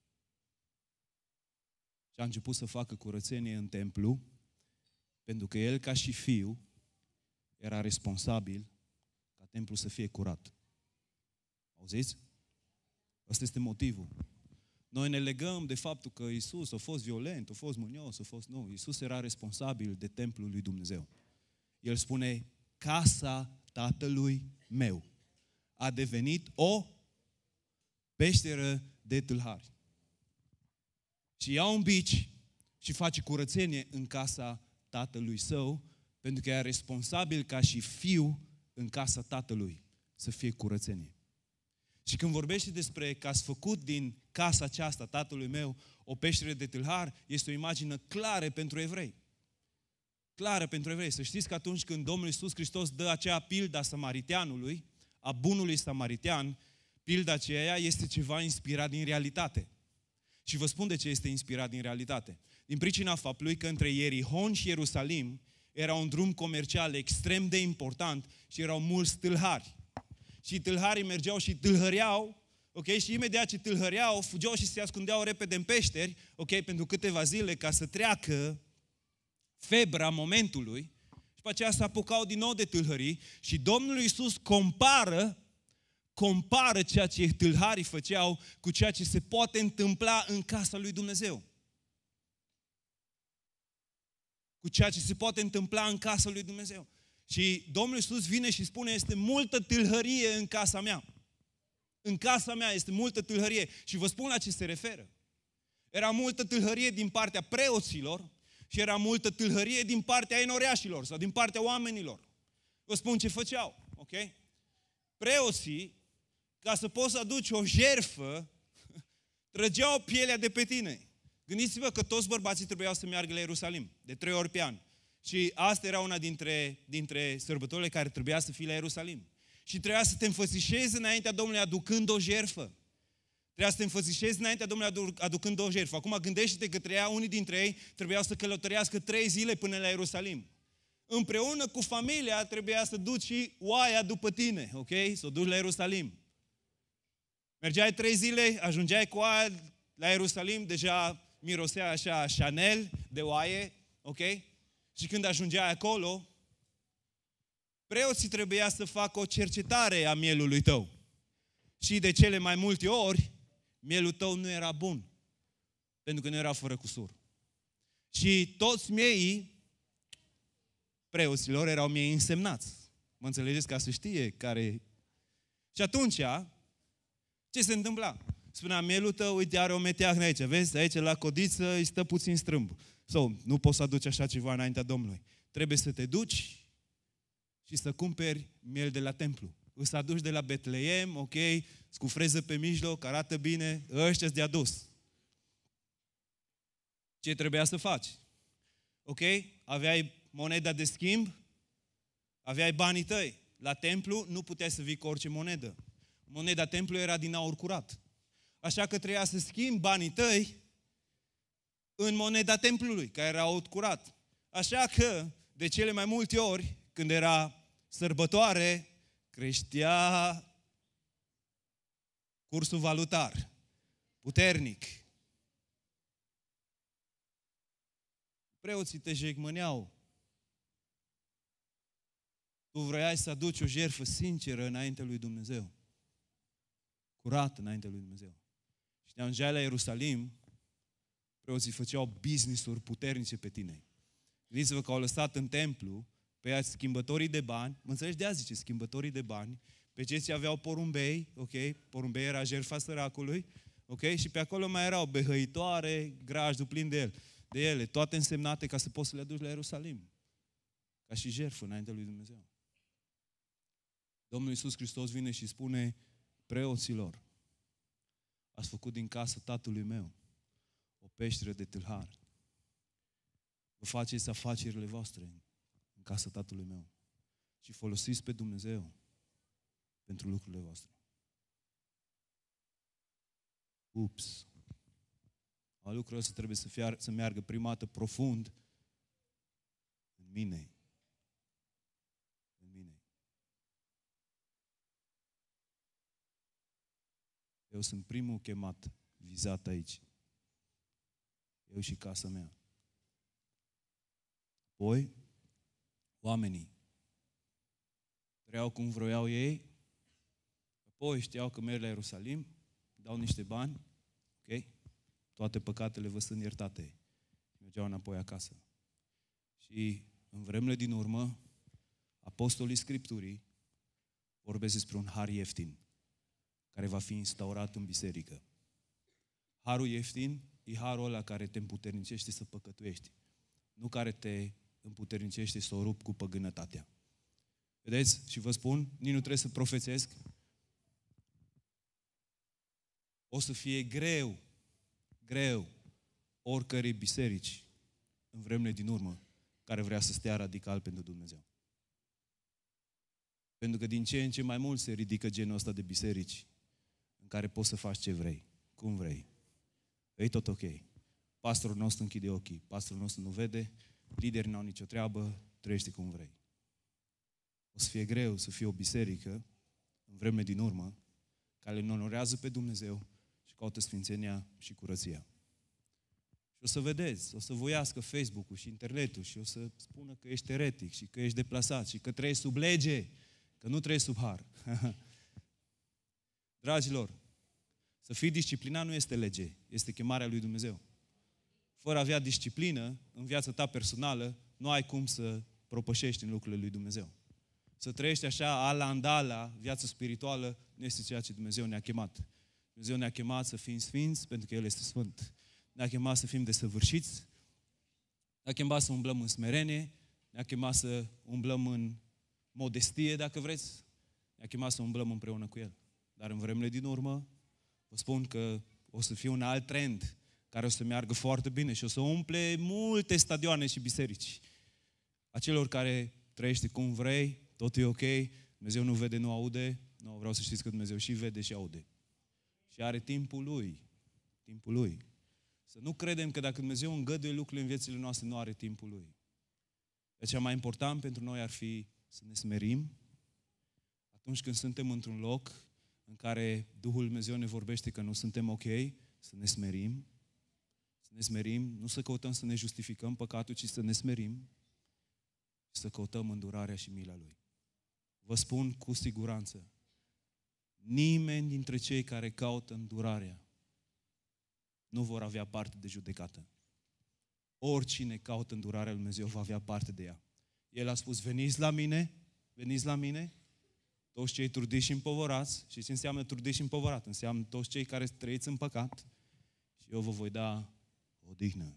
și a început să facă curățenie în templu, pentru că el, ca și fiu, era responsabil ca templul să fie curat. Auziți? Ăsta este motivul. Noi ne legăm de faptul că Iisus a fost violent, a fost mânios, a fost... Nu, Iisus era responsabil de templul lui Dumnezeu. El spune, casa Tatălui meu a devenit o peșteră de tâlhari. Și ia un bici și face curățenie în casa Tatălui său, Pentru că era responsabil ca și fiu în casa tatălui să fie curățenie. Și când vorbește despre că ați făcut din casa aceasta, tatălui meu, o peșteră de tâlhar, este o imagine clară pentru evrei. Clară pentru evrei. Să știți că atunci când Domnul Iisus Hristos dă acea pildă a samariteanului, a bunului samaritean, pilda aceea este ceva inspirat din realitate. Și vă spun de ce este inspirat din realitate. Din pricina faptului că între Ierihon și Ierusalim era un drum comercial extrem de important și erau mulți tâlhari. Și tâlharii mergeau și tâlhăreau, ok? Și imediat ce tâlhăreau, fugeau și se ascundeau repede în peșteri, ok? Pentru câteva zile, ca să treacă febra momentului. Și pe aceea se apucau din nou de tâlhării și Domnul Iisus compară, compară ceea ce tâlharii făceau cu ceea ce se poate întâmpla în casa lui Dumnezeu. Cu ceea ce se poate întâmpla în casa lui Dumnezeu. Și Domnul Iisus vine și spune, este multă tâlhărie în casa mea. În casa mea este multă tâlhărie. Și vă spun la ce se referă. Era multă tâlhărie din partea preoților și era multă tâlhărie din partea enoriașilor sau din partea oamenilor. Vă spun ce făceau, ok? Preoții, ca să poți să aduci o jertfă, trăgeau pielea de pe tine. Gândiți-vă că toți bărbații trebuiau să meargă la Ierusalim, de trei ori pe an. Și asta era una dintre, dintre sărbătorile care trebuia să fie la Ierusalim. Și trebuia să te înfățișezi înaintea Domnului aducând o jertfă. Trebuia să te înfățișezi înaintea Domnului aducând o jertfă. Acum gândește-te că treia, unii dintre ei trebuiau să călătorească trei zile până la Ierusalim. Împreună cu familia trebuia să duci și oaia după tine, ok? Să o duci la Ierusalim. Mergeai trei zile, ajungeai cu oaia la Ierusalim, deja mirosea așa Chanel de oaie, ok? Și când ajungeai acolo, preoții trebuia să facă o cercetare a mielului tău. Și de cele mai multe ori, mielul tău nu era bun, pentru că nu era fără cusur. Și toți miei preoților erau miei însemnați. Mă înțelegeți, ca să știe care... Și atunci, ce se întâmpla? Spunea, mielul tău, uite, are o meteahnă aici, vezi? Aici, la codiță, îi stă puțin strâmb. Sau, so, nu poți să aduci așa ceva înaintea Domnului. Trebuie să te duci și să cumperi miel de la templu. Îți aduci de la Betleem, ok, cu freză pe mijloc, arată bine, ăștia-s de adus. Ce trebuia să faci? Ok? Aveai moneda de schimb, aveai banii tăi. La templu nu puteai să vii cu orice monedă. Moneda templului era din aur curat. Așa că trebuia să schimbi banii tăi în moneda templului, care era aur curat. Așa că, de cele mai multe ori, când era sărbătoare, creștea cursul valutar, puternic. Preoții te jecmâneau. Tu vroiai să aduci o jertfă sinceră înainte lui Dumnezeu. Curată înainte lui Dumnezeu. Și te ajungeai la Ierusalim, preoții făceau business-uri puternice pe tine. Gândiți-vă că au lăsat în templu pe aia schimbătorii de bani, mă înțelegi, de azi zice, schimbătorii de bani, pe cei ce aveau porumbei, ok, porumbei era jertfa săracului, ok, și pe acolo mai erau behăitoare, grajdul plin de el, de ele, toate însemnate ca să poți să le aduci la Ierusalim, ca și jertfă înainte lui Dumnezeu. Domnul Iisus Hristos vine și spune preoților, ați făcut din casa tatălui meu o peșteră de tâlhari. Vă faceți afacerile voastre în casa tatălui meu și folosiți pe Dumnezeu pentru lucrurile voastre. Ups! A lucrurile astea trebuie să, fie, să meargă prima dată profund în mine. În mine. Eu sunt primul chemat, vizat aici. Eu și casa mea. Apoi, oamenii trăiau cum vroiau ei, apoi știau că merg la Ierusalim, dau niște bani, ok? Toate păcatele vă sunt iertate. Mergeau înapoi acasă. Și în vremurile din urmă, apostolii Scripturii vorbesc despre un har ieftin care va fi instaurat în biserică. Harul ieftin e harul ăla care te împuternicește să păcătuiești, nu care te împuternicește să o rup cu păgânătatea. Vedeți? Și vă spun, nici nu trebuie să profețesc. O să fie greu, greu, oricărei biserici în vremurile din urmă care vrea să stea radical pentru Dumnezeu. Pentru că din ce în ce mai mult se ridică genul ăsta de biserici în care poți să faci ce vrei, cum vrei. E tot ok. Pastorul nostru închide ochii, pastorul nostru nu vede, liderii n-au nicio treabă, trăiește cum vrei. O să fie greu să fie o biserică în vreme din urmă care îl onorează pe Dumnezeu și caută sfințenia și curăția. Și o să vedeți, o să voiască Facebook-ul și internetul și o să spună că ești eretic și că ești deplasat și că trăiești sub lege, că nu trăiești sub har. Dragilor, să fii disciplinat nu este lege, este chemarea lui Dumnezeu. Fără a avea disciplină în viața ta personală, nu ai cum să propășești în lucrurile lui Dumnezeu. Să trăiești așa, ala-andala, viața spirituală, nu este ceea ce Dumnezeu ne-a chemat. Dumnezeu ne-a chemat să fim sfinți pentru că El este sfânt. Ne-a chemat să fim desăvârșiți, ne-a chemat să umblăm în smerenie, ne-a chemat să umblăm în modestie, dacă vreți, ne-a chemat să umblăm împreună cu El. Dar în vremurile din urmă, vă spun că o să fie un alt trend care o să meargă foarte bine și o să umple multe stadioane și biserici. A celor care trăiește cum vrei, tot e ok, Dumnezeu nu vede, nu aude, nu, vreau să știți că Dumnezeu și vede și aude. Și are timpul Lui, timpul Lui. Să nu credem că dacă Dumnezeu îngăduie lucrurile în viețile noastre, nu are timpul Lui. De aceea mai important pentru noi ar fi să ne smerim atunci când suntem într-un loc în care Duhul Lui Dumnezeu ne vorbește că nu suntem ok, să ne smerim, să ne smerim, nu să căutăm să ne justificăm păcatul, ci să ne smerim și să căutăm îndurarea și mila Lui. Vă spun cu siguranță, nimeni dintre cei care caută îndurarea nu vor avea parte de judecată. Oricine caută îndurarea lui Dumnezeu va avea parte de ea. El a spus, veniți la mine, veniți la mine, toți cei trudiți și împovorați. Și ce înseamnă trudiți și împovorat? Înseamnă toți cei care trăiți în păcat și eu vă voi da odihnă.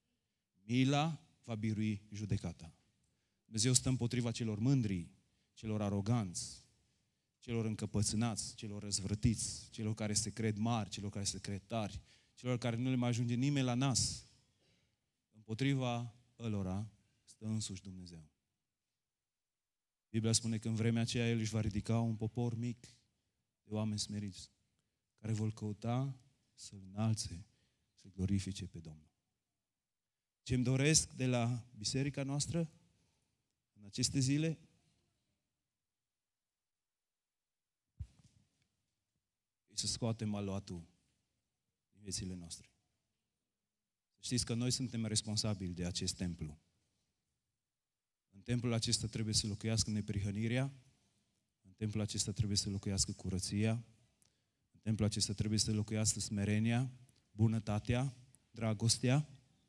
Mila va birui judecata. Dumnezeu stă împotriva celor mândri, celor aroganți, celor încăpățânați, celor răzvrătiți, celor care se cred mari, celor care se cred tari, celor care nu le mai ajunge nimeni la nas. Împotriva ălora stă însuși Dumnezeu. Biblia spune că în vremea aceea El își va ridica un popor mic de oameni smeriți, care vor căuta să-L înalțe, să glorifice pe Domnul. Ce-mi doresc de la biserica noastră în aceste zile e să scoatem aluatul din viețile noastre. Să știți că noi suntem responsabili de acest templu. În templul acesta trebuie să locuiască neprihănirea, în templul acesta trebuie să locuiască curăția, în templul acesta trebuie să locuiască smerenia, bunătatea, dragostea,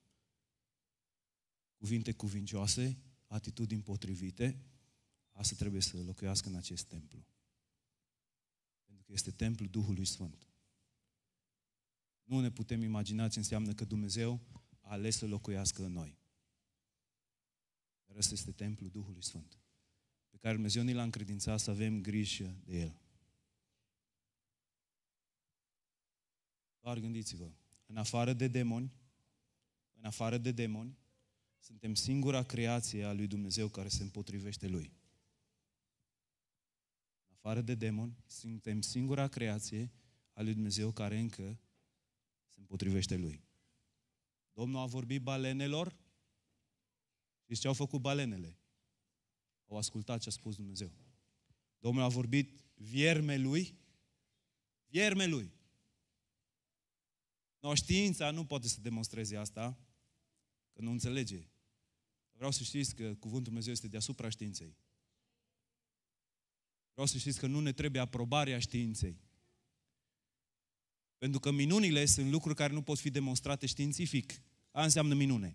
cuvinte cuvincioase, atitudini potrivite. Asta trebuie să locuiască în acest templu. Pentru că este templul Duhului Sfânt. Nu ne putem imagina ce înseamnă că Dumnezeu a ales să locuiască în noi. Dar ăsta este templul Duhului Sfânt, pe care Dumnezeu ni l-a încredințat să avem grijă de El. Doar gândiți-vă, în afară de demoni, în afară de demoni, suntem singura creație a lui Dumnezeu care se împotrivește Lui. În afară de demoni, suntem singura creație a lui Dumnezeu care încă se împotrivește Lui. Domnul a vorbit balenelor. Știți ce au făcut balenele? Au ascultat ce a spus Dumnezeu. Domnul a vorbit viermelui, viermelui. No, știința nu poate să demonstreze asta, că nu înțelege. Vreau să știți că cuvântul Dumnezeu este deasupra științei. Vreau să știți că nu ne trebuie aprobarea științei. Pentru că minunile sunt lucruri care nu pot fi demonstrate științific. Aia înseamnă minune.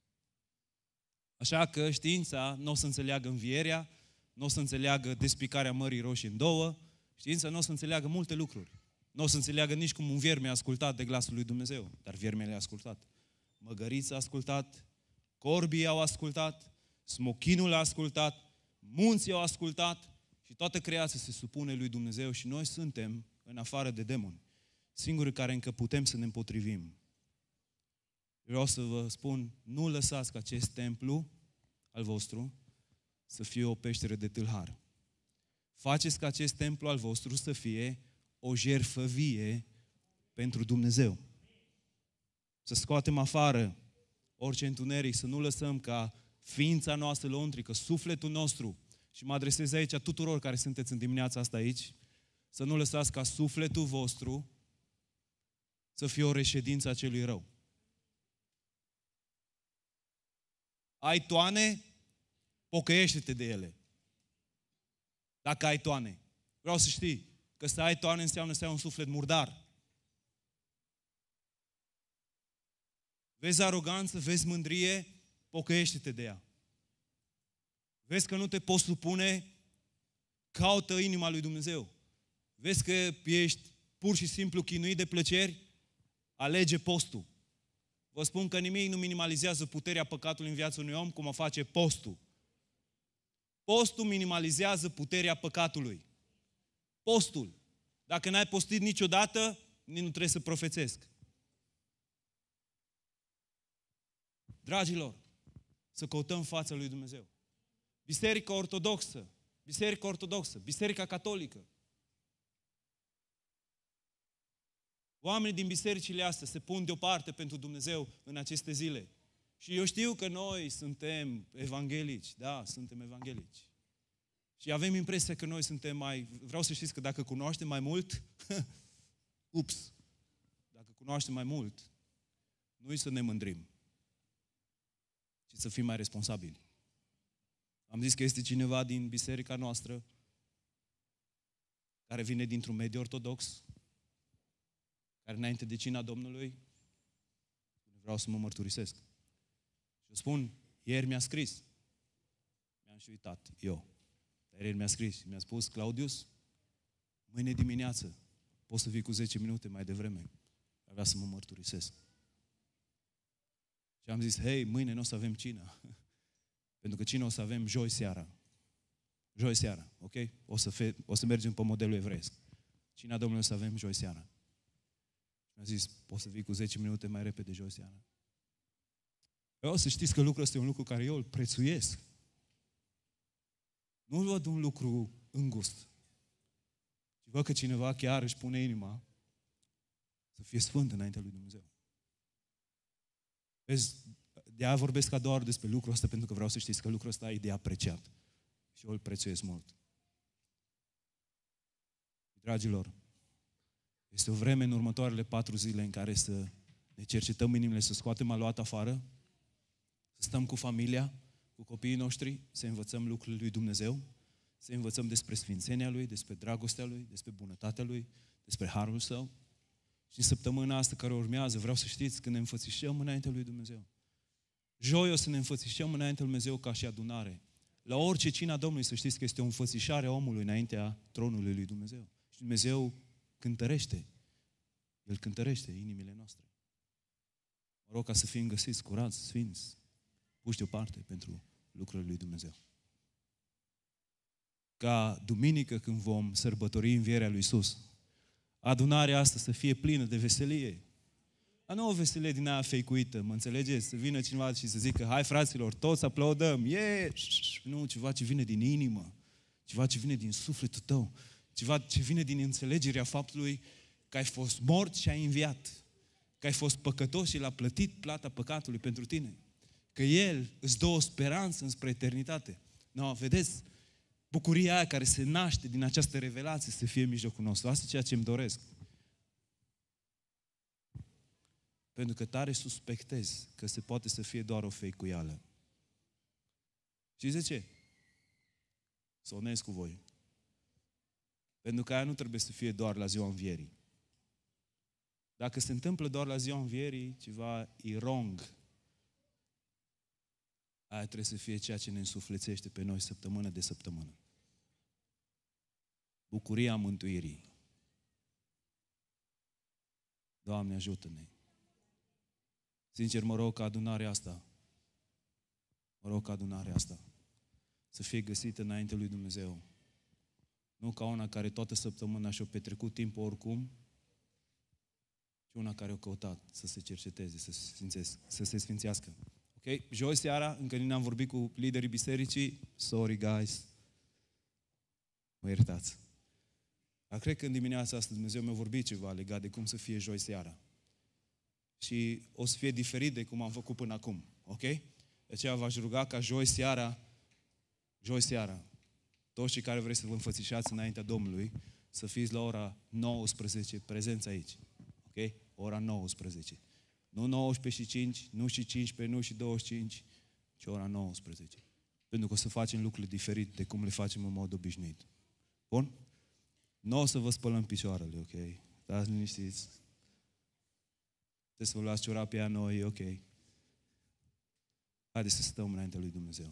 Așa că știința nu o să înțeleagă învierea, nu o să înțeleagă despicarea Mării Roșii în două, știința nu o să înțeleagă multe lucruri. Nu o să înțeleagă nici cum un vierme a ascultat de glasul lui Dumnezeu, dar viermele a ascultat. Măgărița a ascultat, corbii au ascultat, smochinul a ascultat, munții au ascultat și toată creația se supune lui Dumnezeu și noi suntem, în afară de demoni, singurii care încă putem să ne împotrivim. Vreau să vă spun, nu lăsați ca acest templu al vostru să fie o peșteră de tâlhar. Faceți ca acest templu al vostru să fie o jertfă vie pentru Dumnezeu. Să scoatem afară orice întuneric, să nu lăsăm ca ființa noastră lăuntrică, sufletul nostru, și mă adresez aici tuturor care sunteți în dimineața asta aici, să nu lăsați ca sufletul vostru să fie o reședință a celui rău. Ai toane, pocăiește-te de ele. Dacă ai toane. Vreau să știi că să ai toane înseamnă să ai un suflet murdar. Vezi aroganță, vezi mândrie, pocăiește-te de ea. Vezi că nu te poți supune, caută inima lui Dumnezeu. Vezi că ești pur și simplu chinuit de plăceri, alege postul. Vă spun că nimic nu minimalizează puterea păcatului în viața unui om cum o face postul. Postul minimalizează puterea păcatului. Postul. Dacă n-ai postit niciodată, nici nu trebuie să profețesc. Dragilor, să căutăm fața lui Dumnezeu. Biserica ortodoxă, Biserica ortodoxă, Biserica catolică. Oamenii din bisericile astea se pun deoparte pentru Dumnezeu în aceste zile. Și eu știu că noi suntem evanghelici, da, suntem evanghelici. Și avem impresia că noi suntem mai... Vreau să știți că dacă cunoaștem mai mult, ups, dacă cunoaștem mai mult, nu-i să ne mândrim, ci să fim mai responsabili. Am zis că este cineva din biserica noastră care vine dintr-un mediu ortodox, care înainte de cina Domnului, vreau să mă mărturisesc. Și spun, ieri mi-a scris, mi-am și uitat, eu, dar ieri mi-a scris, mi-a spus, Claudius, mâine dimineață poți să vii cu zece minute mai devreme, avea să mă mărturisesc. Și am zis, hei, mâine nu o să avem cină, pentru că cină o să avem joi seara. Joi seara, ok? O să, fe, o să mergem pe modelul evreiesc. Cina Domnului o să avem joi seara. Mi-a zis, poți să vii cu zece minute mai repede joi seara. Eu o să știți că lucrul ăsta e un lucru care eu îl prețuiesc. Nu văd un lucru îngust. Și văd că cineva chiar își pune inima să fie sfânt înaintea lui Dumnezeu. Vezi, de-aia vorbesc a doua ori despre lucrul ăsta, pentru că vreau să știți că lucrul ăsta e de apreciat. Și eu îl prețuiesc mult. Dragilor, este o vreme în următoarele patru zile în care să ne cercetăm inimile, să scoatem aluat afară, să stăm cu familia, cu copiii noștri, să învățăm lucrurile lui Dumnezeu, să învățăm despre sfințenia Lui, despre dragostea Lui, despre bunătatea Lui, despre harul Său. Și în săptămâna asta care urmează, vreau să știți că ne înfățișăm înaintea lui Dumnezeu. Joi o să ne înfățișăm înaintea lui Dumnezeu ca și adunare. La orice cina Domnului să știți că este o înfățișare a omului înaintea tronului lui Dumnezeu. Și Dumnezeu cântărește. El cântărește inimile noastre. Mă rog ca să fim găsiți curați, sfinți, puși deoparte pentru lucrurile lui Dumnezeu. Ca duminică când vom sărbători învierea lui Iisus, adunarea asta să fie plină de veselie. Dar nu o veselie din aia feicuită, mă înțelegeți? Să vină cineva și să zică, hai fraților, toți aplaudăm, yeah! Nu, ceva ce vine din inimă, ceva ce vine din sufletul tău, ceva ce vine din înțelegerea faptului că ai fost mort și ai înviat, că ai fost păcătos și l-a plătit plata păcatului pentru tine, că El îți dă o speranță înspre eternitate. No, vedeți? Bucuria aia care se naște din această revelație să fie în mijlocul nostru. Asta e ceea ce îmi doresc. Pentru că tare suspectez că se poate să fie doar o feicuială. Știți de ce? Să onesc cu voi. Pentru că aia nu trebuie să fie doar la ziua învierii. Dacă se întâmplă doar la ziua învierii, ceva e wrong. Aia trebuie să fie ceea ce ne însuflețește pe noi săptămână de săptămână. Bucuria mântuirii. Doamne, ajută-ne! Sincer, mă rog ca adunarea asta Mă rog ca adunarea asta să fie găsită înainte lui Dumnezeu. Nu ca una care toată săptămâna și-a petrecut timpul oricum, ci una care a căutat să se cerceteze, să se, sfințească, să se sfințească. Ok? Joi seara, încă nu am vorbit cu liderii bisericii. Sorry, guys. Mă iertați. Dar cred că în dimineața asta Dumnezeu mi-a vorbit ceva legat de cum să fie joi seara. Și o să fie diferit de cum am făcut până acum. Ok? De aceea v-aș ruga ca joi seara, joi seara, toți cei care vreți să vă înfățișați înaintea Domnului, să fiți la ora nouăsprezece prezenți aici. Ok? Ora nouăsprezece. Nu nouăsprezece și cinci, nu și cincisprezece, nu și douăzeci și cinci, ci ora nouăsprezece. Pentru că o să facem lucruri diferite de cum le facem în mod obișnuit. Bun? Nu o să vă spălăm picioarele, ok? Dați liniștiți. Trebuie să vă luați ciorapii a noi, ok? Haideți să stăm înaintea lui Dumnezeu.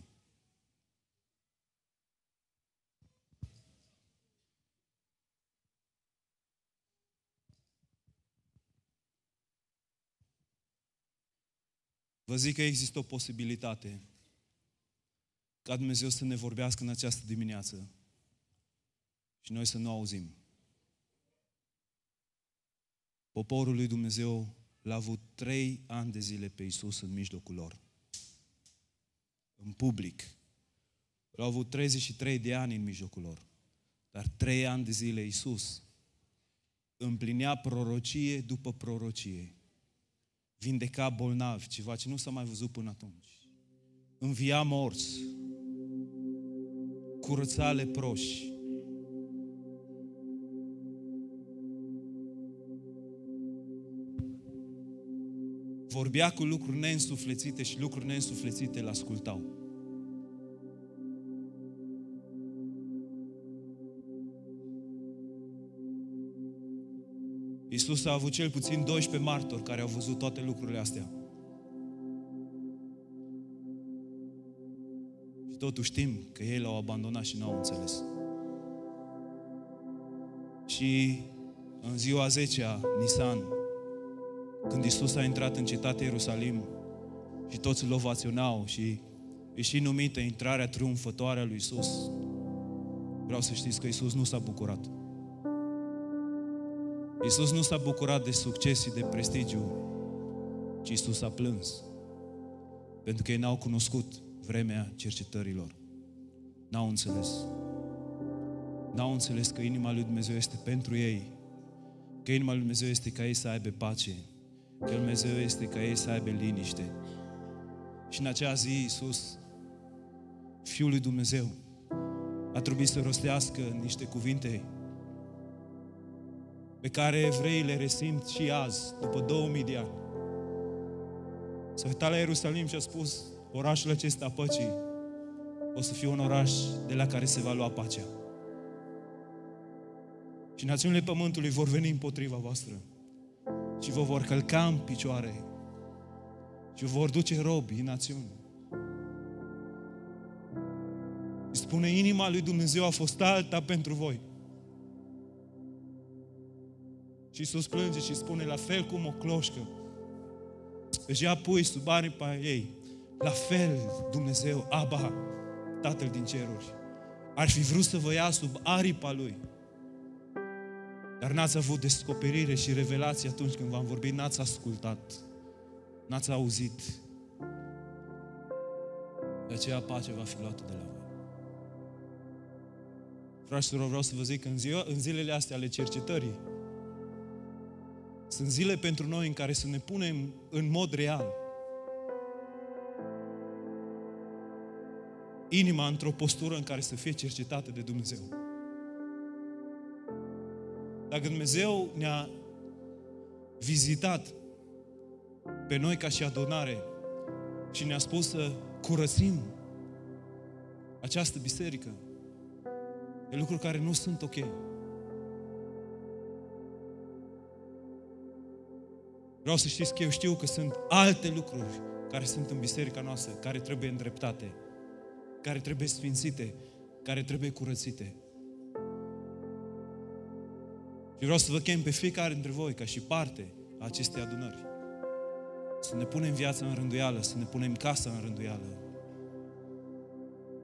Vă zic că există o posibilitate ca Dumnezeu să ne vorbească în această dimineață și noi să nu auzim. Poporul lui Dumnezeu l-a avut trei ani de zile pe Iisus în mijlocul lor. În public. L-au avut treizeci și trei de ani în mijlocul lor. Dar trei ani de zile Iisus împlinea prorocie după prorocie. Vindeca bolnavi, ceva ce nu s-a mai văzut până atunci. Învia morți. Curăța leproși. Vorbea cu lucruri neînsuflețite și lucruri neînsuflețite îl ascultau. Iisus a avut cel puțin doisprezece martori care au văzut toate lucrurile astea. Și totuși știm că ei l-au abandonat și n-au înțeles. Și în ziua zecea, Nisan, când Iisus a intrat în cetatea Ierusalim și toți îl ovaționau și e și numită intrarea triumfătoare a lui Iisus, vreau să știți că Iisus nu s-a bucurat. Iisus nu s-a bucurat de succes și de prestigiu, ci Iisus a plâns. Pentru că ei n-au cunoscut vremea cercetărilor. N-au înțeles. N-au înțeles că inima lui Dumnezeu este pentru ei. Că inima lui Dumnezeu este ca ei să aibă pace. Că Dumnezeu este ca ei să aibă liniște. Și în acea zi Iisus, Fiul lui Dumnezeu, a trebuit să rostească niște cuvinte pe care evreii le resimt și azi, după două mii de ani. S-a uitat la Ierusalim și a spus: orașul acesta păcii o să fie un oraș de la care se va lua pacea. Și națiunile pământului vor veni împotriva voastră și vă vor călca în picioare și vă vor duce robi în națiuni. Și spune: inima lui Dumnezeu a fost alta pentru voi. Și Iisus plânge și spune: la fel cum o cloșcă își ia pui sub aripa ei, la fel Dumnezeu, Aba, Tatăl din ceruri, ar fi vrut să vă ia sub aripa Lui. Dar n-ați avut descoperire și revelație atunci când v-am vorbit, n-ați ascultat, n-ați auzit. De aceea pacea va fi luată de la voi. Fraților, vreau să vă zic că în, ziua, în zilele astea ale cercetării sunt zile pentru noi în care să ne punem în mod real inima într-o postură în care să fie cercetată de Dumnezeu. Dacă Dumnezeu ne-a vizitat pe noi ca și adunare și ne-a spus să curățim această biserică de lucruri care nu sunt ok. Vreau să știți că eu știu că sunt alte lucruri care sunt în biserica noastră, care trebuie îndreptate, care trebuie sfințite, care trebuie curățite. Și vreau să vă chem pe fiecare dintre voi, ca și parte a acestei adunări, să ne punem viața în rânduială, să ne punem casa în rânduială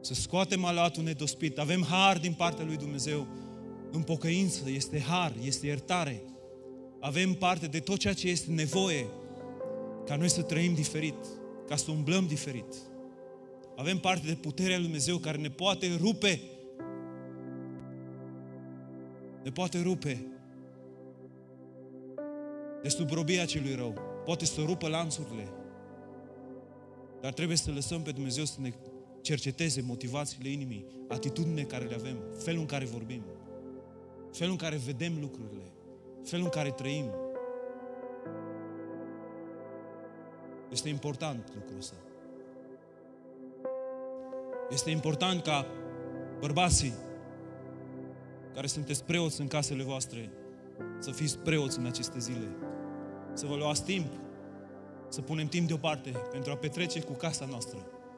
Să scoatem alatul nedospit. Avem har din partea lui Dumnezeu. În pocăință este har, este iertare. Avem parte de tot ceea ce este nevoie ca noi să trăim diferit, ca să umblăm diferit. Avem parte de puterea lui Dumnezeu care ne poate rupe. Ne poate rupe de sub robia celui rău. Poate să rupă lanțurile. Dar trebuie să lăsăm pe Dumnezeu să ne cerceteze motivațiile inimii, atitudinile care le avem, felul în care vorbim, felul în care vedem lucrurile, felul în care trăim. Este important lucrul ăsta. Este important ca bărbații care sunteți preoți în casele voastre să fiți preoți în aceste zile. Să vă luați timp, să punem timp deoparte pentru a petrece cu casa noastră.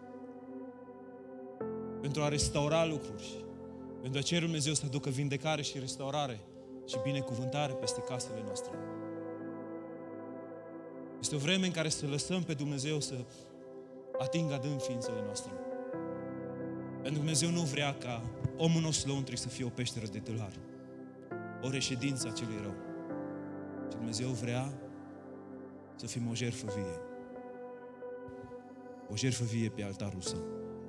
Pentru a restaura lucruri. Pentru a cere Dumnezeu să aducă vindecare și restaurare și binecuvântare peste casele noastre. Este o vreme în care să lăsăm pe Dumnezeu să atingă adânc ființele noastre. Pentru că Dumnezeu nu vrea ca omul nostru lăuntric să fie o peșteră de tâlhar, o reședință a celui rău. Și Dumnezeu vrea să fim o jertfă vie. O jertfă vie pe altarul Său.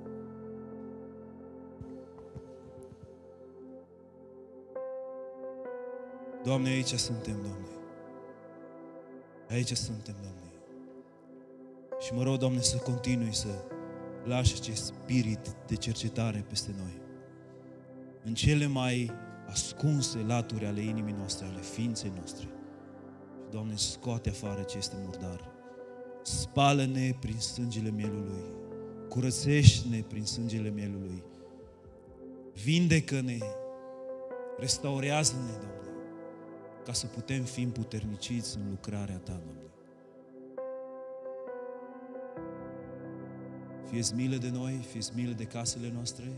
Doamne, aici suntem, Doamne. Aici suntem, Doamne. Și mă rog, Doamne, să continui să lași acest spirit de cercetare peste noi. În cele mai ascunse laturi ale inimii noastre, ale ființei noastre. Și, Doamne, scoate afară ce este murdar. Spală-ne prin sângele mielului. Curățește-ne prin sângele mielului. Vindecă-ne. Restaurează-ne, Doamne, ca să putem fi împuterniciți în lucrarea Ta, Doamne. Fie-ți milă de noi, fie-ți milă de casele noastre.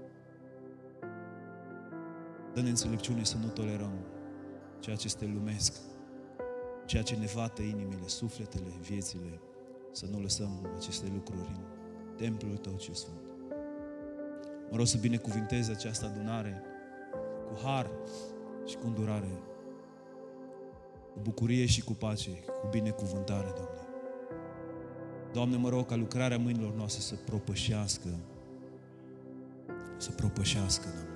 Dă-ne înțelepciune să nu tolerăm ceea ce este lumesc, ceea ce ne vată inimile, sufletele, viețile, să nu lăsăm aceste lucruri în templul Tău cel Sfânt. Mă rog să binecuvintez această adunare cu har și cu îndurare, cu bucurie și cu pace, cu binecuvântare, Doamne. Doamne, mă rog ca lucrarea mâinilor noastre să propășească, să propășească, Doamne.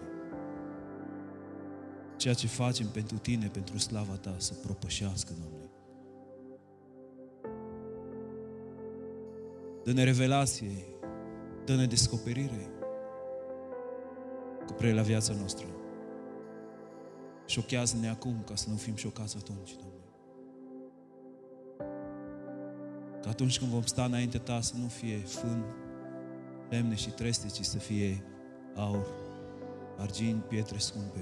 Ceea ce facem pentru Tine, pentru slava Ta, să propășească, Doamne. Dă-ne revelație, dă-ne descoperire cu privire la viața noastră. Șochează-ne acum ca să nu fim șocați atunci, Doamne. Că atunci când vom sta înaintea Ta să nu fie fân, lemne și treste, ci să fie aur, argint, pietre scumpe.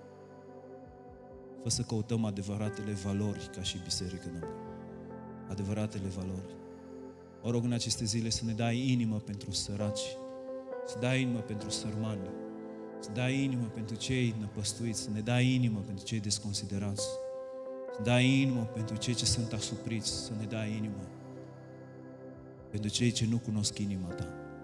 Fă să căutăm adevăratele valori ca și biserică, Doamne. Adevăratele valori. Mă rog în aceste zile să ne dai inimă pentru săraci, să dai inimă pentru sărmani, să dai inimă pentru cei năpăstuiți, să ne dai inimă pentru cei desconsiderați, să dai inimă pentru cei ce sunt asupriți, să ne dai inimă pentru cei ce nu cunosc inima Ta.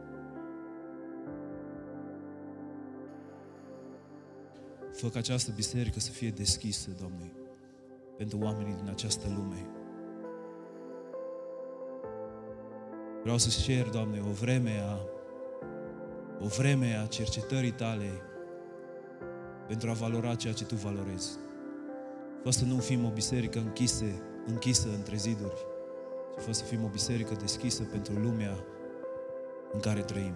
Fă ca această biserică să fie deschisă, Doamne, pentru oamenii din această lume. Vreau să-ți cer, Doamne, o vreme a, o vreme a cercetării Tale pentru a valora ceea ce Tu valorezi. Fă să nu fim o biserică închisă, închisă între ziduri, ci fă să fim o biserică deschisă pentru lumea în care trăim.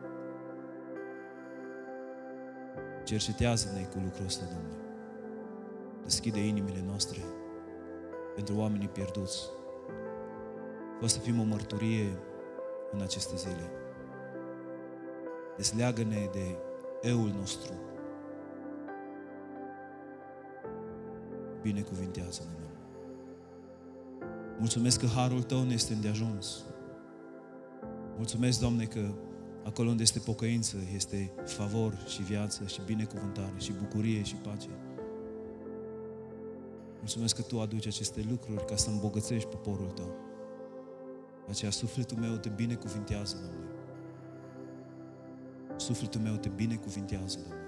Cercetează-ne cu lucrul ăsta, Doamne. Deschide inimile noastre pentru oamenii pierduți. Fă să fim o mărturie în aceste zile. Desleagă-ne de eul nostru. Binecuvintează-ne, Doamne. Mulțumesc că harul Tău ne este îndeajuns. Mulțumesc, Doamne, că acolo unde este pocăință, este favor și viață și binecuvântare și bucurie și pace. Mulțumesc că Tu aduci aceste lucruri ca să îmbogățești poporul Tău. De aceea sufletul meu Te binecuvintează, Doamne. Sufletul meu te binecuvintează, Doamne.